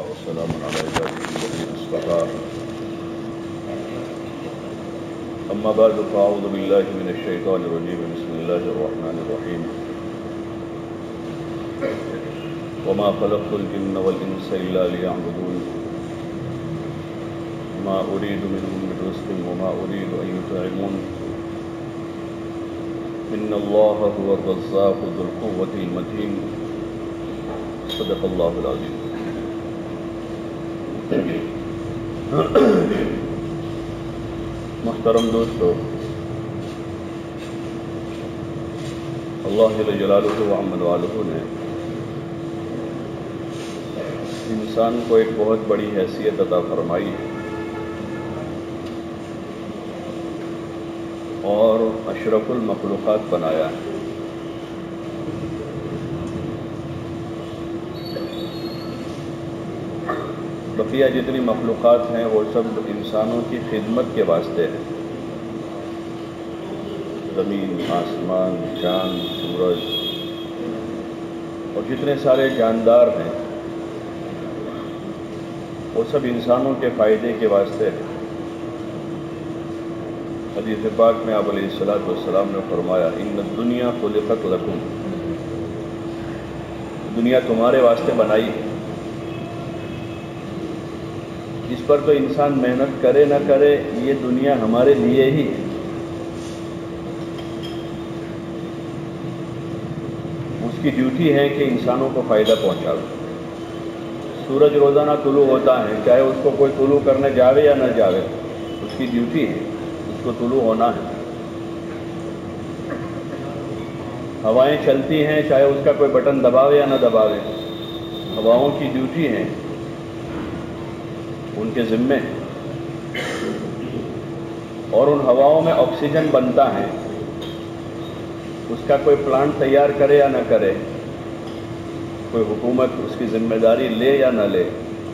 وسلام على عباده الذين اصطفى أما بعد فأعوذ بالله من الشيطان الرجيم بسم الله الرحمن الرحيم وما خلقت الجن والإنس إلا ليعبدون ما أريد منهم من رزق وما أريد أن يطعمون إن الله هو الرزاق ذو القوة المتين صدق الله العظيم. محترم دوستو، اللہ جل جلالہ وعم والہ نے انسان کو ایک بہت بڑی حیثیت عطا فرمائی اور اشرف المخلوقات بنایا ہے. بقیہ جتنی مخلوقات ہیں وہ سب انسانوں کی خدمت کے واسطے ہیں. زمین، آسمان، چاند، سورج اور جتنے سارے جاندار ہیں وہ سب انسانوں کے فائدے کے واسطے ہیں. حدیث پاک میں آپ علیہ الصلوۃ والسلام نے فرمایا ان الدنیا خلقت لکم، دنیا تمہارے واسطے بنائی ہے. اس پر تو انسان محنت کرے نہ کرے، یہ دنیا ہمارے لیے ہی ہے. اس کی ڈیوٹی ہے کہ انسانوں کو فائدہ پہنچاوے. سورج روزانہ طلوع ہوتا ہے، چاہے اس کو کوئی طلوع کرنے جاوے یا نہ جاوے، اس کی ڈیوٹی ہے، اس کو طلوع ہونا ہے. ہوائیں چلتی ہیں، چاہے اس کا کوئی بٹن دباوے یا نہ دباوے، ہواؤں کی ڈیوٹی ہے، ان کے ذمے ہے. اور ان ہواؤں میں آکسیجن بنتا ہے، اس کا کوئی پلانٹ تیار کرے یا نہ کرے، کوئی حکومت اس کی ذمہ داری لے یا نہ لے،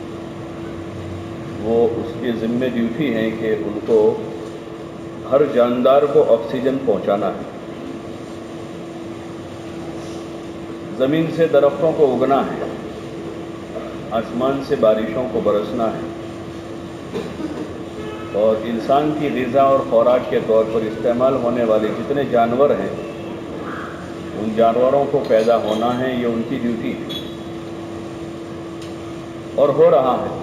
وہ اس کی ذمہ ڈیوٹی ہے کہ ان کو ہر جاندار کو آکسیجن پہنچانا ہے. زمین سے درختوں کو اگنا ہے، آسمان سے بارشوں کو برسنا ہے، اور انسان کی غذا اور خوراک کے طور پر استعمال ہونے والے جتنے جانور ہیں ان جانوروں کو پیدا ہونا ہے. یہ ان کی ڈیوٹی ہے اور ہو رہا ہے.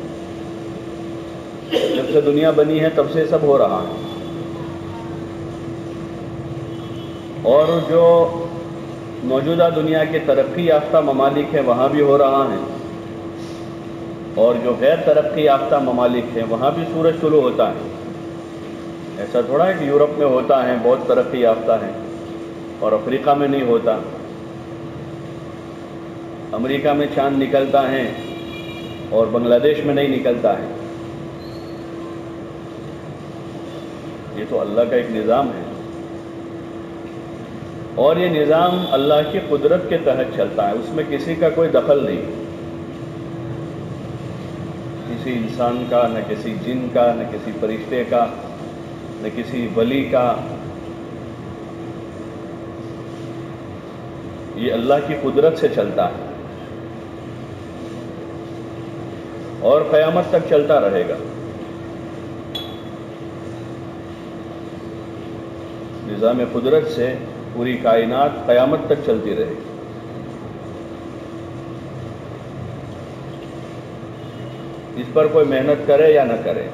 جب سے دنیا بنی ہے تب سے سب ہو رہا ہے. اور جو موجودہ دنیا کے ترقی یافتہ ممالک ہیں وہاں بھی ہو رہا ہے، اور جو غیر ترقی یافتہ ممالک ہیں وہاں بھی سورج طلوع ہوتا ہے. ایسا تھوڑا ہے کہ یورپ میں ہوتا ہے، بہت ترقی یافتہ ہے، اور افریقہ میں نہیں ہوتا. امریکہ میں چاند نکلتا ہے اور بنگلہ دیش میں نہیں نکلتا ہے. یہ تو اللہ کا ایک نظام ہے، اور یہ نظام اللہ کی قدرت کے تحت چلتا ہے. اس میں کسی کا کوئی دخل نہیں، کسی انسان کا، نہ کسی جن کا، نہ کسی فرشتے کا، نہ کسی ولی کا. یہ اللہ کی قدرت سے چلتا ہے اور قیامت تک چلتا رہے گا. نظام قدرت سے پوری کائنات قیامت تک چلتی رہے گی. اس پر کوئی محنت کرے یا نہ کرے،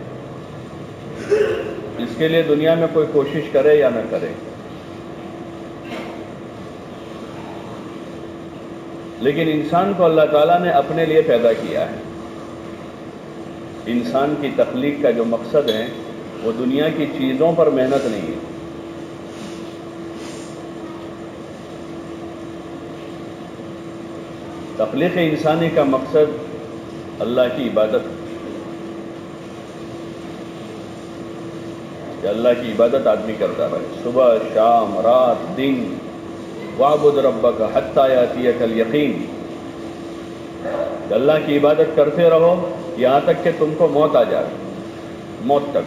اس کے لیے دنیا میں کوئی کوشش کرے یا نہ کرے، لیکن انسان کو اللہ تعالیٰ نے اپنے لیے پیدا کیا ہے. انسان کی تخلیق کا جو مقصد ہے وہ دنیا کی چیزوں پر محنت نہیں ہے. تخلیق انسانی کا مقصد اللہ کی عبادت ہے، کہ اللہ کی عبادت آدمی کرتا رہے، صبح شام رات دن. وَاعْبُدْ رَبَّكَ حَتَّى يَأْتِيَكَ الْيَقِينُ، کہ اللہ کی عبادت کرتے رہو یہاں تک کہ تم کو موت آ جائے، موت تک.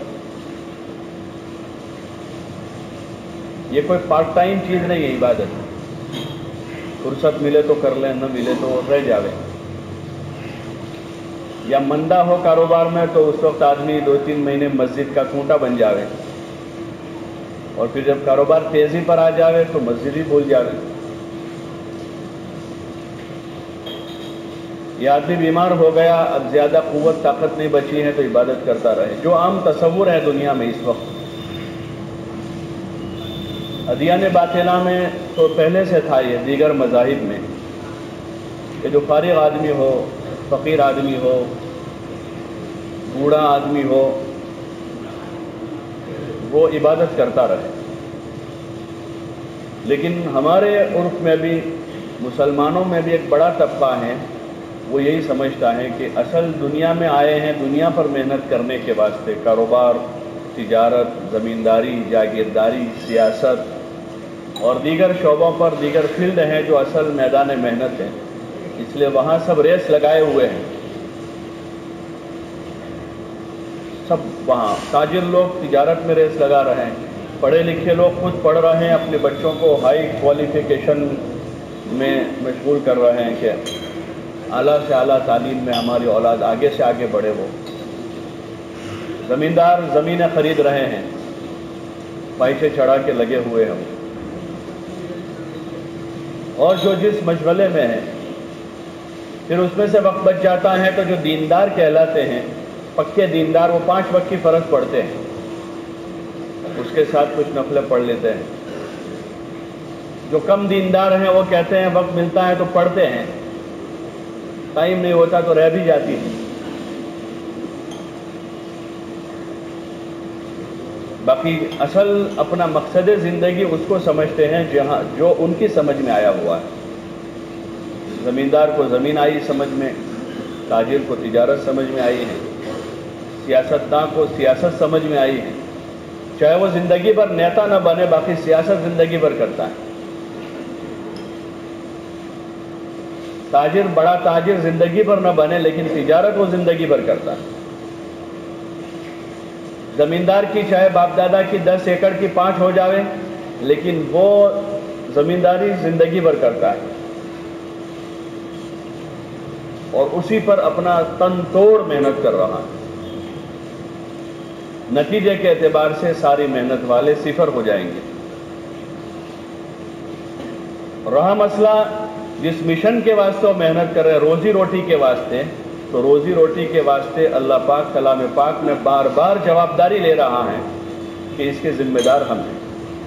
یہ کوئی پارٹ ٹائم چیز نہیں ہے عبادت. فرصت ملے تو کر لیں، نہ ملے تو رہ جاوے. یا مندہ ہو کاروبار میں تو اس وقت آدمی 2-3 مہینے مسجد کا کھوٹا بن جاوے، اور پھر جب کاروبار تیزی پر آ جاوے تو مسجد ہی بھول جاوے. یہ آدمی بیمار ہو گیا، اب زیادہ قوت طاقت نہیں بچی ہے تو عبادت کرتا رہے. جو عام تصور ہے دنیا میں اس وقت، ادیان باطلہ میں تو پہلے سے تھا، یہ دیگر مذاہب میں، کہ جو فارغ آدمی ہو، فقیر آدمی ہو، بوڑھا آدمی ہو، وہ عبادت کرتا رہے. لیکن ہمارے عرف میں بھی، مسلمانوں میں بھی ایک بڑا طبقہ ہے، وہ یہی سمجھتا ہے کہ اصل دنیا میں آئے ہیں دنیا پر محنت کرنے کے واسطے. کاروبار، تجارت، زمینداری، جاگیرداری، سیاست اور دیگر شعبوں پر، دیگر فیلڈ ہیں جو اصل میدان محنت ہیں، اس لیے وہاں سب ریس لگائے ہوئے ہیں. سب وہاں تاجر لوگ تجارت میں ریس لگا رہے ہیں، پڑھے لکھے لوگ خود پڑھ رہے ہیں، اپنے بچوں کو ہائی کوالیفیکیشن میں مشغول کر رہے ہیں کہ اعلیٰ سے اعلیٰ تعلیم میں ہماری اولاد آگے سے آگے بڑھے. وہ زمیندار زمینیں خرید رہے ہیں، پیسے چڑھا کے لگے ہوئے ہیں، اور جو جس مشغلے میں ہیں، پھر اس میں سے وقت بچ جاتا ہے تو جو دیندار کہلاتے ہیں، پکے دیندار، وہ 5 وقت کی فرض پڑھتے ہیں، اس کے ساتھ کچھ نفلیں پڑھ لیتے ہیں. جو کم دیندار ہیں وہ کہتے ہیں وقت ملتا ہے تو پڑھتے ہیں، ٹائم نہیں ہوتا تو رہ بھی جاتی ہے. باقی اصل اپنا مقصد زندگی اس کو سمجھتے ہیں جہاں جو ان کی سمجھ میں آیا ہوا ہے. زمیندار کو زمین آئی سمجھ میں، تاجر کو تجارت سمجھ میں آئی ہے، سیاستداں کو سیاست سمجھ میں آئی ہے، چاہے وہ زندگی بھر نیتا نہ بنے، باقی سیاست زندگی بھر کرتا ہے. تاجر بڑا تاجر زندگی بھر نہ بنے، لیکن تجارت وہ زندگی بھر کرتا ہے. زمیندار کی چاہے باپ دادا کی 10 ایکڑ کی 5 ہو جاوے، لیکن وہ زمینداری زندگی بھر کرتا ہے، اور اسی پر اپنا تن توڑ محنت کر رہا ہے. نتیجے کے اعتبار سے ساری محنت والے صفر ہو جائیں گے. رہا مسئلہ جس مشن کے واسطے وہ محنت کر رہے، روزی روٹی کے واسطے، تو روزی روٹی کے واسطے اللہ پاک کلام پاک میں بار بار جوابداری لے رہا ہے کہ اس کے ذمہ دار ہم ہیں.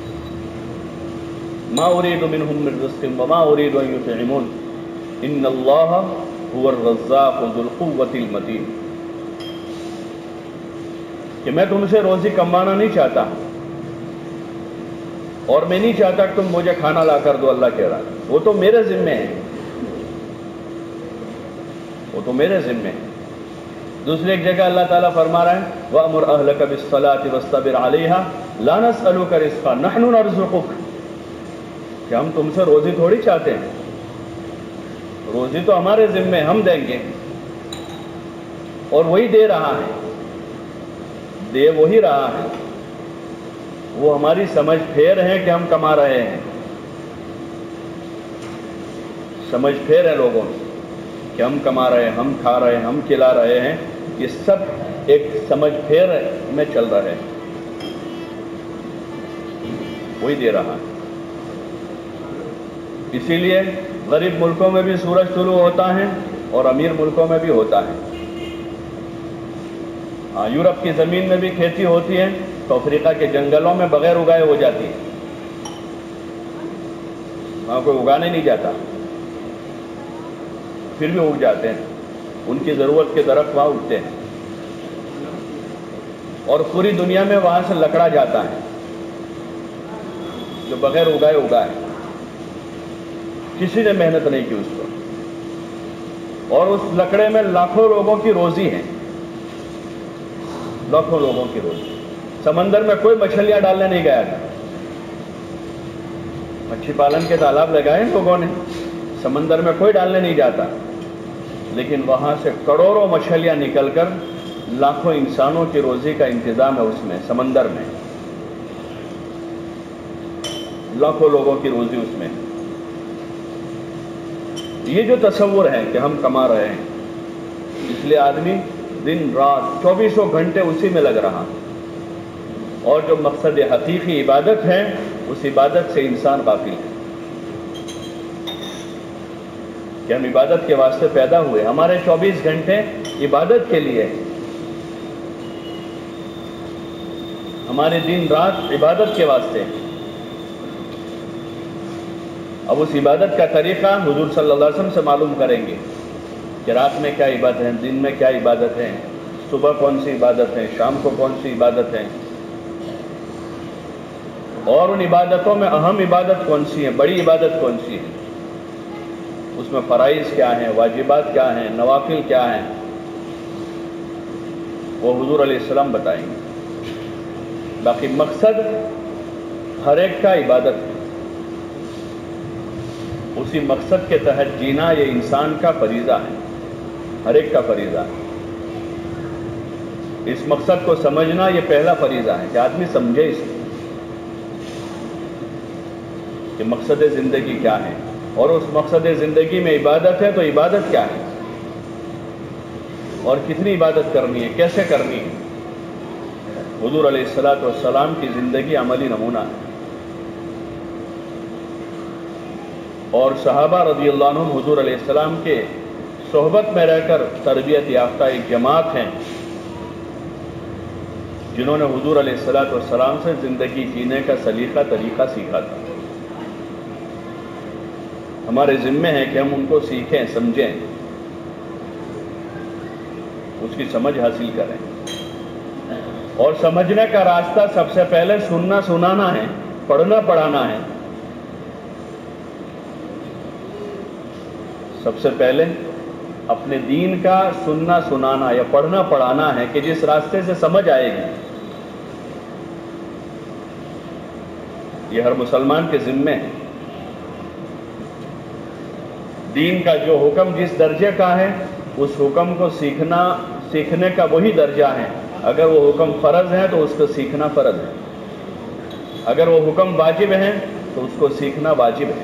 ما اريد منهم من رزق وما اريد ان يطعمون ان اللہ هو الرزاق ذو القوة المتین. کہ میں تم سے روزی کمانا نہیں چاہتا، اور میں نہیں چاہتا کہ تم مجھے کھانا لا کر دو. اللہ کہہ رہا ہے وہ تو میرے ذمے ہے، وہ تو میرے ذمے ہے. دوسری ایک جگہ اللہ تعالیٰ فرما رہا ہے وَأْمُرْ أَهْلَكَ بِالصَّلَاةِ وَاسْتَبِرْ عَلَيْهَا لَا نَسْأَلُكَ رِزْقًا نَحْنُ نَرْزُقُكَ. کہ ہم تم سے روزی تھوڑی چاہتے ہیں، روزی تو ہمارے ذمے، ہم دیں گے، اور وہی دے رہا ہے، دے وہی رہا ہے. وہ ہماری سمجھ پھیر ہے کہ ہم کما رہے ہیں، سمجھ پھیر ہے لوگوں میں کہ ہم کما رہے ہیں، ہم کھا رہے ہیں، ہم کھلا رہے ہیں. یہ سب ایک سمجھ پھیر میں چل رہے ہیں، وہی دے رہا ہے. اسی لیے غریب ملکوں میں بھی سورج طلوع ہوتا ہے اور امیر ملکوں میں بھی ہوتا ہے. یورپ کی زمین میں بھی کھیتی ہوتی ہے تو افریقہ کے جنگلوں میں بغیر اگائے ہو جاتی ہے، وہاں کوئی اگانے نہیں جاتا، پھر بھی اگ جاتے ہیں. ان کی ضرورت کے درخت وہاں اگتے ہیں، اور پوری دنیا میں وہاں سے لکڑا جاتا ہے جو بغیر اگائے اگائے، کسی نے محنت نہیں کی اس پر. اور اس لکڑے میں لاکھوں لوگوں کی روزی ہے، لاکھوں لوگوں کی روزی. سمندر میں کوئی مچھلیاں ڈالنے نہیں گیا تھا، مچھلی پالن کے تالاب لگائے لوگوں نے، سمندر میں کوئی ڈالنے نہیں جاتا، لیکن وہاں سے کروڑوں مچھلیاں نکل کر لاکھوں انسانوں کی روزی کا انتظام ہے اس میں، سمندر میں لاکھوں لوگوں کی روزی اس میں. یہ جو تصور ہے کہ ہم کما رہے ہیں، اس لیے آدمی دن رات 24 گھنٹے اسی میں لگ رہا، اور جو مقصد حقیقی عبادت ہے اس عبادت سے انسان غافل ہے کہ ہم عبادت کے واسطے پیدا ہوئے، ہمارے 24 گھنٹے عبادت کے لیے، ہمارے دن رات عبادت کے واسطے۔ اب اس عبادت کا طریقہ حضور صلی اللہ علیہ وسلم سے معلوم کریں گے کہ رات میں کیا عبادت ہے، دن میں کیا عبادت ہے، صبح کون سی عبادت ہے، شام کو کون سی عبادت ہے، اور ان عبادتوں میں اہم عبادت کون سی ہے، بڑی عبادت کون سی ہے، اس میں فرائض کیا ہیں، واجبات کیا ہیں، نوافل کیا ہیں، وہ حضور علیہ السلام بتائیں گے۔ باقی مقصد ہر ایک کا عبادت ہے، اسی مقصد کے تحت جینا یہ انسان کا فریضہ ہے، ہر ایک کا فریضہ ہے۔ اس مقصد کو سمجھنا یہ پہلا فریضہ ہے کہ آدمی سمجھے اس کہ مقصد زندگی کیا ہے، اور اس مقصد زندگی میں عبادت ہے تو عبادت کیا ہے، اور کتنی عبادت کرنی ہے، کیسے کرنی ہے۔ حضور علیہ السلام کی زندگی عملی نمونہ ہے، اور صحابہ رضی اللہ عنہم حضور علیہ السلام کے صحبت میں رہ کر تربیت یافتہ ایک جماعت ہیں جنہوں نے حضور علیہ السلام سے زندگی جینے کا سلیقہ طریقہ سیکھا تھا۔ ہمارے ذمے ہے کہ ہم ان کو سیکھیں، سمجھیں، اس کی سمجھ حاصل کریں، اور سمجھنے کا راستہ سب سے پہلے سننا سنانا ہے، پڑھنا پڑھانا ہے۔ سب سے پہلے اپنے دین کا سننا سنانا یا پڑھنا پڑھانا ہے کہ جس راستے سے سمجھ آئے گی، یہ ہر مسلمان کے ذمے ہے۔ دین کا جو حکم جس درجے کا ہے اس حکم کو سیکھنے کا وہی درجہ ہے۔ اگر وہ حکم فرض ہے تو اس کو سیکھنا فرض ہے، اگر وہ حکم واجب ہے تو اس کو سیکھنا واجب ہے۔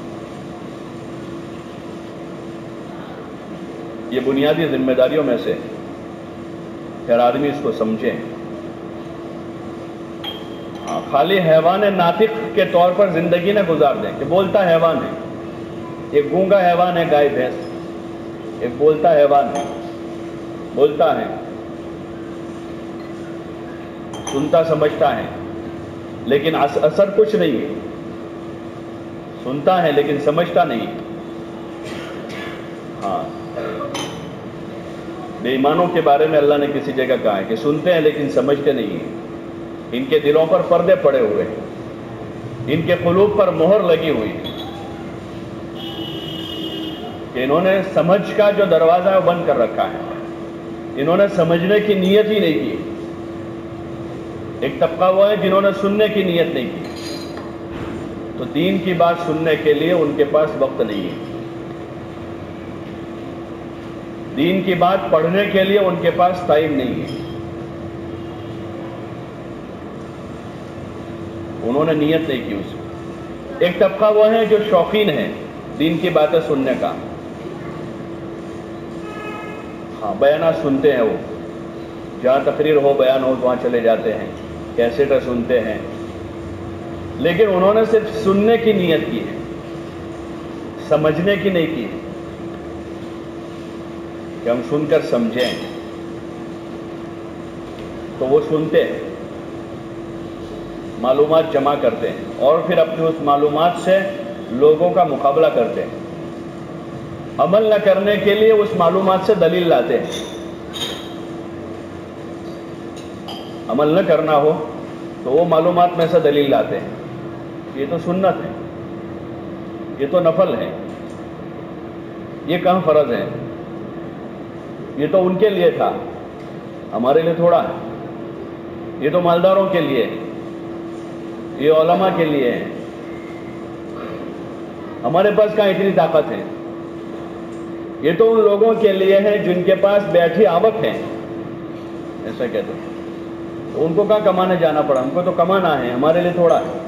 یہ بنیادی ذمہ داریوں میں سے ہر آدمی اس کو سمجھے۔ خالی حیوان ناطق کے طور پر زندگی نہ گزار دیں کہ بولتا حیوان ہے، ایک گونگا حیوان ہے گائے بھینس، ایک بولتا حیوان ہے، بولتا ہے، سنتا سمجھتا ہے لیکن اثر کچھ نہیں ہے، سنتا ہے لیکن سمجھتا نہیں ہے۔ ہاں، بے ایمانوں کے بارے میں اللہ نے کسی جگہ کہا ہے کہ سنتے ہیں لیکن سمجھتے نہیں ہیں، ان کے دلوں پر پردے پڑے ہوئے ہیں، ان کے قلوب پر مہر لگی ہوئی ہے کہ انہوں نے سمجھ کا جو دروازہ ہے وہ بند کر رکھا ہے، انہوں نے سمجھنے کی نیت ہی نہیں کی۔ ایک طبقہ وہ ہے جنہوں نے سننے کی نیت نہیں کی، تو دین کی بات سننے کے لیے ان کے پاس وقت نہیں ہے، دین کی بات پڑھنے کے لیے ان کے پاس ٹائم نہیں ہے، انہوں نے نیت نہیں کی اس میں۔ ایک طبقہ وہ ہے جو شوقین ہے دین کی باتیں سننے کا، ہاں بیانات سنتے ہیں، وہ جہاں تقریر ہو بیان ہو وہاں چلے جاتے ہیں، کیسٹیں سنتے ہیں، لیکن انہوں نے صرف سننے کی نیت کی ہے، سمجھنے کی نہیں کی کہ ہم سن کر سمجھیں۔ تو وہ سنتے ہیں، معلومات جمع کرتے ہیں، اور پھر اپنی اس معلومات سے لوگوں کا مقابلہ کرتے ہیں، عمل نہ کرنے کے لیے اس معلومات سے دلیل لاتے ہیں۔ عمل نہ کرنا ہو تو وہ معلومات میں سے دلیل لاتے ہیں، یہ تو سنت ہے، یہ تو نفل ہے، یہ کہاں فرض ہے، یہ تو ان کے لیے تھا، ہمارے لیے تھوڑا ہے، یہ تو مالداروں کے لیے ہے، یہ علماء کے لیے ہے، ہمارے پاس کہاں اتنی طاقت ہے، یہ تو ان لوگوں کے لیے ہے جن کے پاس بیٹھی آوک ہے، ایسا کہتے ہیں، تو ان کو کہاں کمانے جانا پڑا، ان کو تو کمانا ہے، ہمارے لیے تھوڑا ہے۔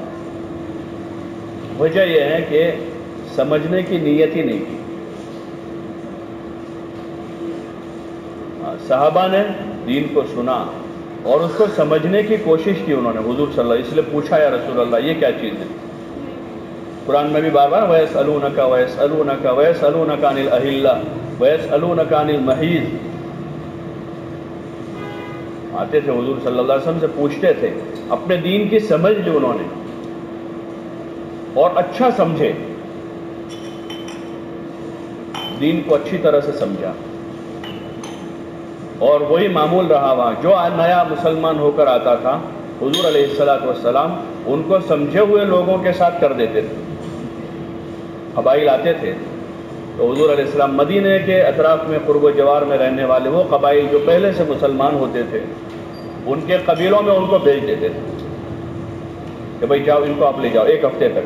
وجہ یہ ہے کہ سمجھنے کی نیت ہی نہیں کی۔ صحابہ نے دین کو سنا اور اس کو سمجھنے کی کوشش کی انہوں نے حضور صلی اللہ علیہ وسلم، اس لیے پوچھا یا رسول اللہ یہ کیا چیز ہے؟ قرآن میں بھی بار بار وَيَسْأَلُونَكَ وَيَسْأَلُونَكَ وَيَسْأَلُونَكَ عَنِ الْأَهِلَّةِ وَيَسْأَلُونَكَ عَنِ الْمَحِيضِ، آتے تھے حضور صلی اللہ علیہ وسلم سے پوچھتے تھے، اپنے دین کی سمجھ لی انہوں نے اور اچھا سمجھے، دین کو اچھی طرح سے سمجھا، اور وہی معمول رہا وہاں۔ جو نیا مسلمان ہو کر آتا تھا حضور علیہ السلام ان کو سمجھے ہوئے لوگوں کے ساتھ کر دیتے تھے۔ قبائل آتے تھے تو حضور علیہ السلام مدینے کے اطراف میں قرب و جوار میں رہنے والے وہ قبائل جو پہلے سے مسلمان ہوتے تھے ان کے قبیلوں میں ان کو بھیج دیتے تھے کہ بھائی جاؤ، ان کو آپ لے جاؤ 1 ہفتے تک،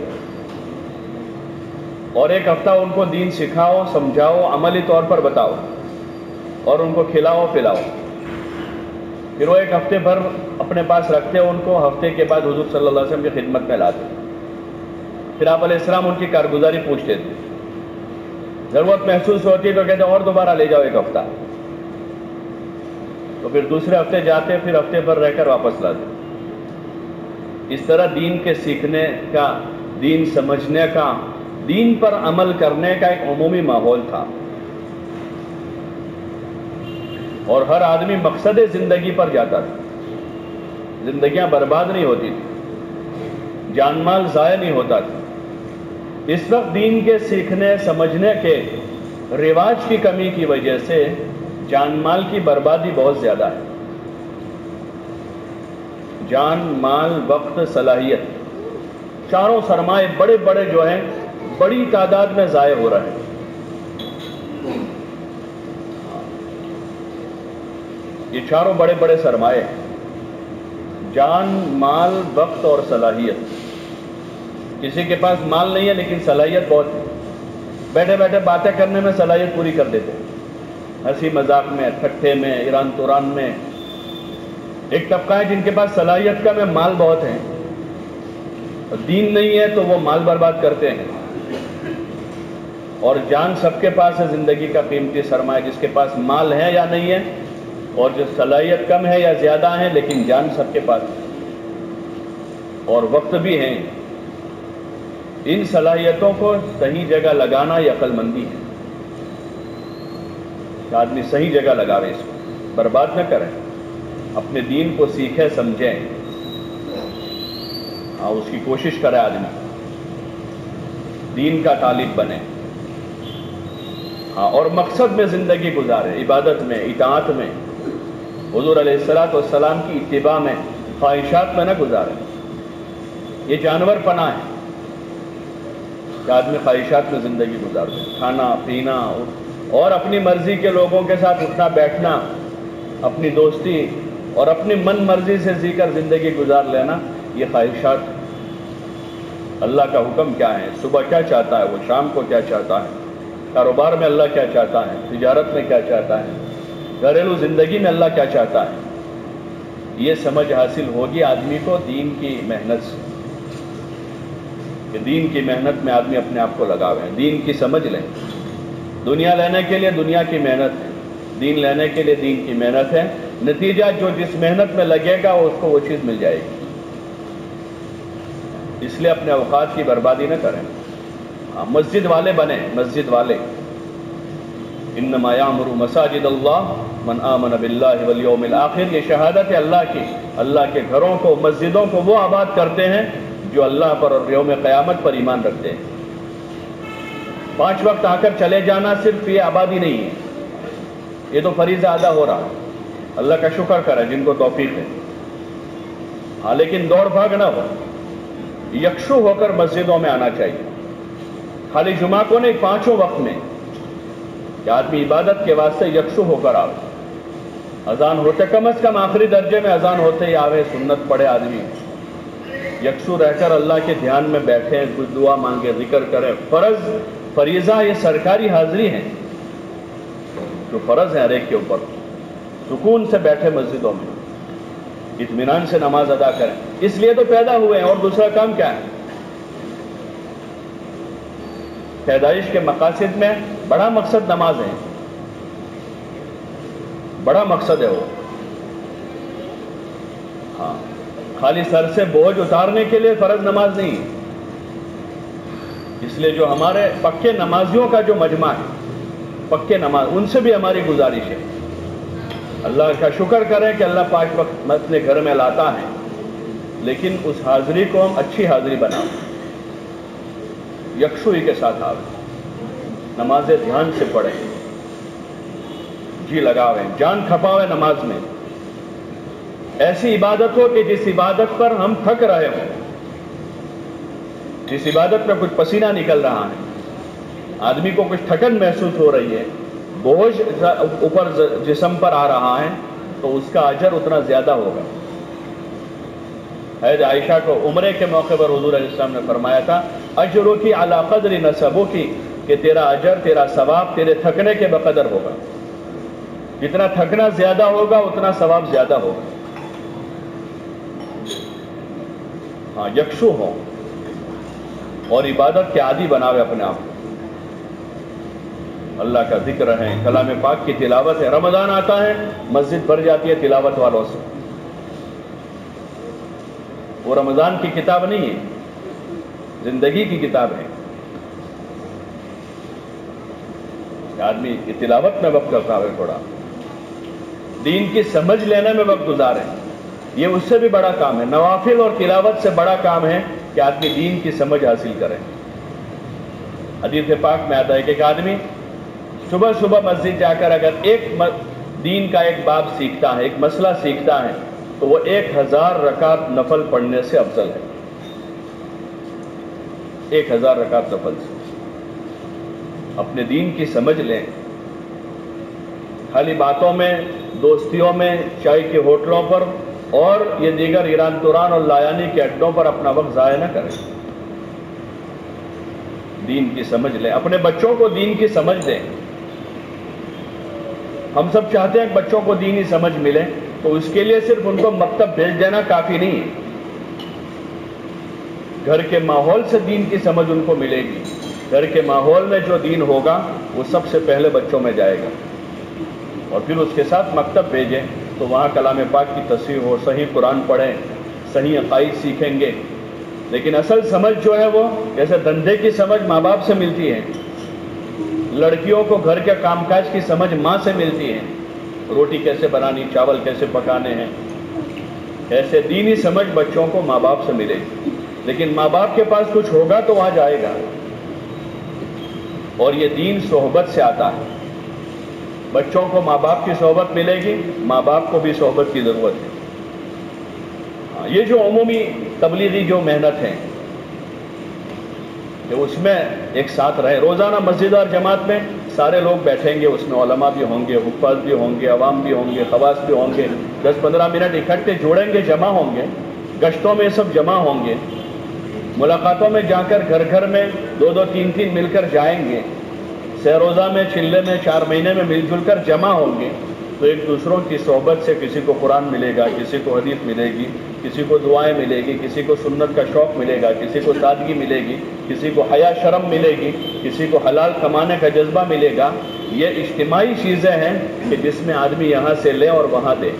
اور 1 ہفتہ ان کو دین سکھاؤ، سمجھاؤ، عملی طور پر بتاؤ اور ان کو کھلاؤ پلاؤ۔ پھر وہ 1 ہفتے بھر اپنے پاس رکھتے، ان کو ہفتے کے بعد حضور صلی اللہ علیہ وسلم کی خدمت میں لاتے، پھر آپ علیہ السلام ان کی کارگزاری پوچھتے تھے، ضرورت محسوس ہوتی تو کہتے اور دوبارہ لے جاؤ 1 ہفتہ، تو پھر دوسرے ہفتے جاتے، پھر ہفتے بھر رہ کر واپس لاتے۔ اس طرح دین کے سیکھنے کا، دین سمجھنے کا، دین پر عمل کرنے کا ایک عمومی ماحول تھا، اور ہر آدمی مقصد زندگی پر جاتا تھا، زندگیاں برباد نہیں ہوتی تھی، جان مال ضائع نہیں ہوتا تھا۔ اس وقت دین کے سیکھنے سمجھنے کے رواج کی کمی کی وجہ سے جان مال کی بربادی بہت زیادہ ہے۔ جان مال، وقت، صلاحیت، چاروں سرمائے بڑے بڑے جو ہیں بڑی تعداد میں ضائع ہو رہے ہیں۔ یہ چاروں بڑے بڑے سرمائے، جان، مال، وقت اور صلاحیت۔ کسی کے پاس مال نہیں ہے لیکن صلاحیت بہت ہے، بیٹھے بیٹھے باتیں کرنے میں صلاحیت پوری کر دیتے ہیں، ہنسی مذاق میں، ٹھٹھے میں، ایران توران میں۔ ایک طبقہ ہے جن کے پاس صلاحیت کم ہے، مال بہت ہے، دین نہیں ہے تو وہ مال برباد کرتے ہیں، اور جان سب کے پاس ہے، زندگی کا قیمتی سرمایہ، جس کے پاس مال ہے یا نہیں ہے، اور جو صلاحیت کم ہے یا زیادہ ہے لیکن جان سب کے پاس ہے، اور وقت بھی ہے۔ ان صلاحیتوں کو صحیح جگہ لگانا یہ عقل مندی ہے کہ آدمی صحیح جگہ لگاوے، اس کو برباد نہ کرے، اپنے دین کو سیکھے سمجھے، اس کی کوشش کرے، آدمی دین کا طالب بنے، اور مقصد میں زندگی گزارے، عبادت میں، اطاعت میں، حضور علیہ السلام کی اتباع میں، خواہشات میں نہ گزارے۔ یہ جانور پناہ ہے کہ آدمی خواہشات میں زندگی گزار دے، کھانا پینا اور اپنی مرضی کے لوگوں کے ساتھ اٹھنا بیٹھنا، اپنی دوستی اور اپنی من مرضی سے جی کر زندگی گزار لینا، یہ خواہشات۔ اللہ کا حکم کیا ہے؟ صبح کیا چاہتا ہے وہ، شام کو کیا چاہتا ہے، کاروبار میں اللہ کیا چاہتا ہے، تجارت میں کیا چاہتا ہے، گھریلو زندگی میں اللہ کیا چاہتا ہے، یہ سمجھ حاصل ہوگی آدمی کو دین کی محنت سے، کہ دین کی محنت میں آدمی اپنے آپ کو لگاوے، دین کی سمجھ لیں۔ دنیا لینے کے لیے دنیا کی محنت ہے، دین لینے کے لیے دین کی محنت ہے، نتیجہ جو جس محنت میں لگے گا اس کو وہ چیز مل جائے گی۔ اس لیے اپنے اوقات کی بربادی نہ کریں، مسجد والے بنیں، مسجد والے۔ انما یعمر مساجد اللہ من آمن باللہ والیوم الآخر، یہ شہادت ہے اللہ کی، اللہ کے گھروں کو، مسجدوں کو وہ آباد کرتے ہیں جو اللہ پر اور یوم قیامت پر ایمان رکھتے ہیں۔ 5 وقت آ کر چلے جانا صرف یہ آبادی نہیں ہے، یہ تو فریضہ ادا ہو رہا ہے، اللہ کا شکر کرے جن کو توفیق ہے، لیکن دوڑ بھاگ نہ ہو، یکسو ہو کر مسجدوں میں آنا چاہیے، خالی جمعہ کو نہیں، 5 وقت میں، کہ آدمی عبادت کے واسطے یکسو ہو کر آوے، اذان ہوتے کم از کم آخری درجے میں اذان ہوتے ہی آوے، سنت پڑھے آدمی، یکسو رہ کر اللہ کے دھیان میں بیٹھے، کچھ دعا مانگے، ذکر کرے۔ فریضہ یہ سرکاری حاضری ہیں جو فرض ہے ہر ایک کے اوپر، سکون سے بیٹھے مسجدوں میں، اطمینان سے نماز ادا کریں، اس لیے تو پیدا ہوئے ہیں۔ اور دوسرا کام کیا ہے؟ پیدائش کے مقاصد میں بڑا مقصد نماز ہے، بڑا مقصد ہے وہ. ہاں، خالی سر سے بوجھ اتارنے کے لیے فرض نماز نہیں ہے. اس لیے جو ہمارے پکے نمازیوں کا جو مجمع ہے، پکے نماز، ان سے بھی ہماری گزارش ہے. اللہ کا شکر کریں کہ اللہ پاک وقت اپنے گھر میں لاتا ہے، لیکن اس حاضری کو ہم اچھی حاضری بنائیں، یکسوئی کے ساتھ آویں، نمازیں دھیان سے پڑھیں، جی لگاویں، جان کھپاویں نماز میں. ایسی عبادت ہو کہ جس عبادت پر ہم تھک رہے ہوں، جس عبادت میں کچھ پسینہ نکل رہا ہے، آدمی کو کچھ تھکن محسوس ہو رہی ہے، بوجھ اوپر جسم پر آ رہا ہے، تو اس کا اجر اتنا زیادہ ہوگا. حضرت عائشہ کو عمرے کے موقع پر حضور علیہ السلام نے فرمایا تھا، اجرو کی علی قدر نصبو کی، کہ تیرا اجر، تیرا ثواب تیرے تھکنے کے بقدر ہوگا. جتنا تھکنا زیادہ ہوگا اتنا ثواب زیادہ ہوگا. ہاں، یکسو ہو اور عبادت کے عادی بناوے اپنے آپ کو. اللہ کا ذکر ہے، کلام پاک کی تلاوت ہے. رمضان آتا ہے، مسجد بھر جاتی ہے تلاوت والوں سے. وہ رمضان کی کتاب نہیں ہے، زندگی کی کتاب ہے. آدمی کی تلاوت میں وقت کرتا ہے، تھوڑا دین کی سمجھ لینے میں وقت گزارے. یہ اس سے بھی بڑا کام ہے. نوافل اور تلاوت سے بڑا کام ہے کہ آدمی دین کی سمجھ حاصل کرے. حدیث پاک میں آتا ہے کہ ایک آدمی صبح صبح مسجد جا کر اگر ایک دین کا ایک باب سیکھتا ہے، ایک مسئلہ سیکھتا ہے، تو وہ 1000 رکعت نفل پڑھنے سے افضل ہے. 1000 رکعت نفل سے. اپنے دین کی سمجھ لیں. خالی باتوں میں، دوستیوں میں، چائے کے ہوٹلوں پر اور یہ دیگر ایران توران اور لایانی کے اڈوں پر اپنا وقت ضائع نہ کریں. دین کی سمجھ لیں. اپنے بچوں کو دین کی سمجھ دیں. ہم سب چاہتے ہیں کہ بچوں کو دینی سمجھ ملے، تو اس کے لیے صرف ان کو مکتب بھیج دینا کافی نہیں ہے. گھر کے ماحول سے دین کی سمجھ ان کو ملے گی. گھر کے ماحول میں جو دین ہوگا وہ سب سے پہلے بچوں میں جائے گا، اور پھر اس کے ساتھ مکتب بھیجیں تو وہاں کلام پاک کی تصحیح ہو، صحیح قرآن پڑھیں، صحیح عقائد سیکھیں گے. لیکن اصل سمجھ جو ہے وہ جیسے دندے کی سمجھ ماں باپ سے ملتی ہے، لڑکیوں کو گھر کے کام کاج کی سمجھ ماں سے ملتی ہے، روٹی کیسے بنانی، چاول کیسے پکانے ہیں، ایسے دینی سمجھ بچوں کو ماں باپ سے ملے گی. لیکن ماں باپ کے پاس کچھ ہوگا تو وہاں جائے گا. اور یہ دین صحبت سے آتا ہے. بچوں کو ماں باپ کی صحبت ملے گی، ماں باپ کو بھی صحبت کی ضرورت ہے. یہ جو عمومی تبلیغی جو محنت ہے کہ اس میں ایک ساتھ رہے. روزانہ مسجد اور جماعت میں سارے لوگ بیٹھیں گے، اس میں علماء بھی ہوں گے، حفاظ بھی ہوں گے، عوام بھی ہوں گے، خواص بھی ہوں گے. 10-15 منٹ اکٹھے جوڑیں گے، جمع ہوں گے. گشتوں میں سب جمع ہوں گے. ملاقاتوں میں جا کر گھر گھر میں 2-2 3-3 مل کر جائیں گے. سہ روزہ میں، چلے میں 4 مہینے میں مل جل کر جمع ہوں گے. تو ایک دوسروں کی صحبت سے کسی کو قرآن ملے گا، کسی کو حدیث ملے گی، کسی کو دعائیں ملے گی، کسی کو سنت کا شوق ملے گا، کسی کو سادگی ملے گی، کسی کو حیا شرم ملے گی، کسی کو حلال کمانے کا جذبہ ملے گا. یہ اجتماعی چیزیں ہیں کہ جس میں آدمی یہاں سے لے اور وہاں دے.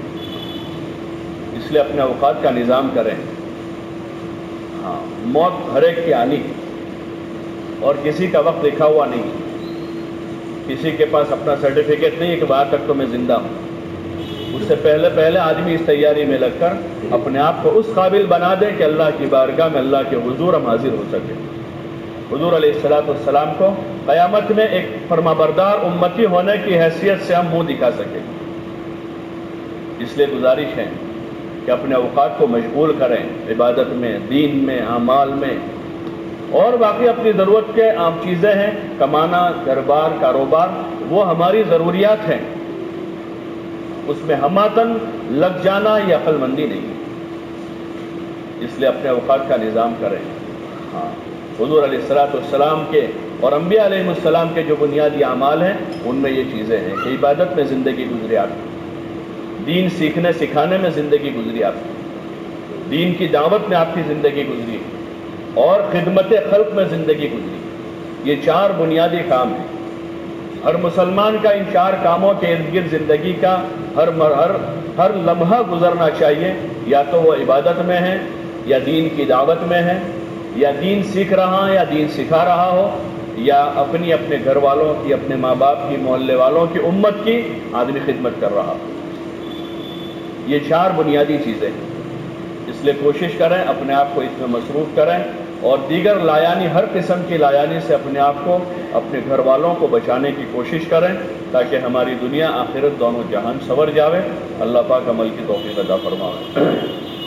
اس لیے اپنے اوقات کا نظام کریں. ہاں، موت ہر ایک کی آنی اور کسی کا وقت لکھا ہوا نہیں. کسی کے پاس اپنا سرٹیفکیٹ نہیں ہے کہ وہاں تک تو میں زندہ ہوں. اس سے پہلے آدمی اس تیاری میں لگ کر اپنے آپ کو اس قابل بنا دے کہ اللہ کی بارگاہ میں، اللہ کے حضور ہم حاضر ہو سکے. حضور علیہ السلام کو قیامت میں ایک فرمانبردار امتی ہونے کی حیثیت سے ہم منہ دکھا سکیں. اس لیے گزارش ہے کہ اپنے اوقات کو مشغول کریں عبادت میں، دین میں، اعمال میں. اور باقی اپنی ضرورت کے عام چیزیں ہیں، کمانا، گھر بار، کاروبار، وہ ہماری ضروریات ہیں. اس میں ہماتن لگ جانا یہ عقل مندی نہیں. اس لیے اپنے اوقات کا نظام کریں. ہاں، حضور علیہ السلام کے اور انبیاء علیہ السلام کے جو بنیادی اعمال ہیں ان میں یہ چیزیں ہیں کہ عبادت میں زندگی گزری آپ کی، دین سیکھنے سکھانے میں زندگی گزری آپ کی، دین کی دعوت میں آپ کی زندگی گزری، اور خدمت خلق میں زندگی گزری. یہ 4 بنیادی کام ہیں. ہر مسلمان کا ان 4 کاموں کے ارد گرد زندگی کا ہر لمحہ گزرنا چاہیے. یا تو وہ عبادت میں ہے، یا دین کی دعوت میں ہے، یا دین سیکھ رہا ہے یا دین سکھا رہا ہو، یا اپنے گھر والوں کی، اپنے ماں باپ کی، محلے والوں کی، امت کی آدمی خدمت کر رہا ہو. یہ 4 بنیادی چیزیں ہیں. اس لیے کوشش کریں اپنے آپ کو اس میں مصروف کریں، اور دیگر لایانی، ہر قسم کی لایانی سے اپنے آپ کو، اپنے گھر والوں کو بچانے کی کوشش کریں، تاکہ ہماری دنیا آخرت دونوں جہان سنور جاوے. اللہ پاک عمل کی توفیق عطا فرمائے.